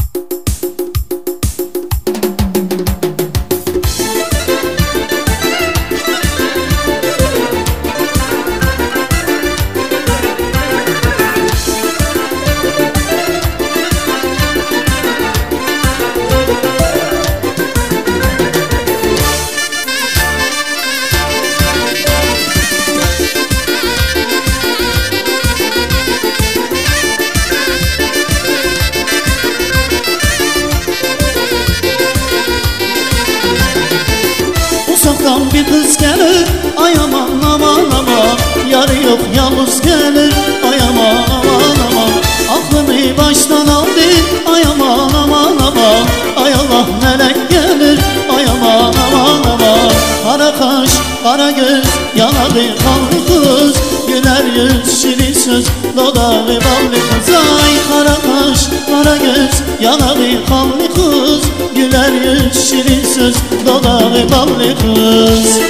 Uzaktan bir kız gelir, ay aman aman aman. Yarı yok yalnız gelir, ay aman aman aman. Aklımı baştan aldı, ay aman aman aman. Ay Allah melek gelir, ay aman aman aman. Kara kaş, kara göz, yanağı kanlı kız. Güler yüz, şirin söz, dodağı ballı kız. Ay kara kaş, kara göz, yanağı kanlı kız. Güler yüz, şirin söz, dodağı ballı kız.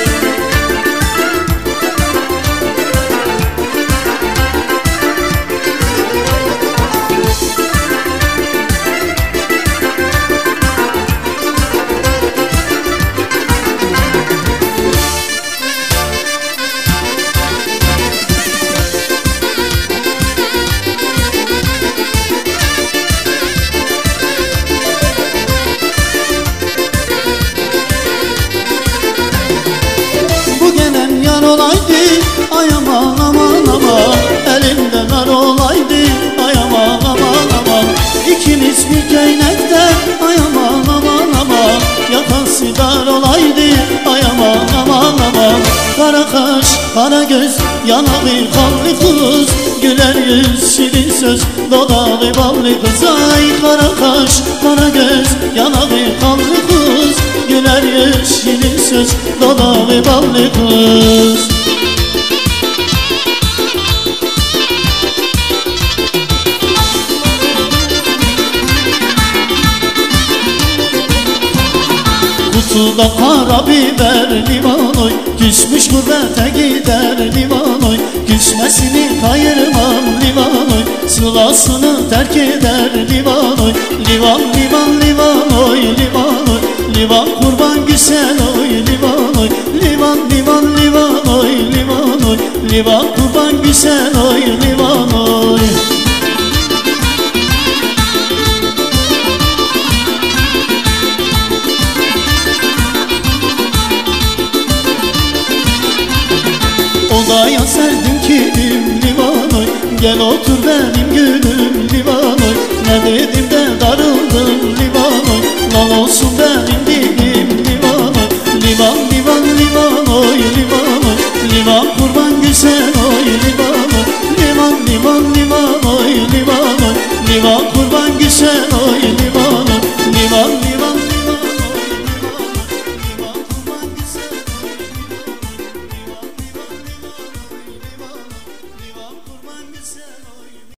Olaydı, ay aman aman aman. Elimde nar olaydı, ay aman aman aman. İkimiz bir köynekte, ay aman aman aman. Yakası dar olaydı, ay aman aman aman. Kara kaş, kara göz, yanağı kanlı kız. Güler yüz, şirin söz, dodağı ballı kız. Ay kara kaş, kara göz, yanağı kanlı kız. Güler yüz, şirin söz, dodağı ballı kız. Kutuda kara biber liman oy, küsmüş gurbete gider liman oy. Küsmesini kayırmam liman oy, sılasını terk eder liman oy. Livan livan livan oy liman oy, livan kurban güzel oy liman oy. Livan livan livan oy liman oy, livan kurban güzel oy liman oy. Odaya serdim kilim liman oy. Gel otur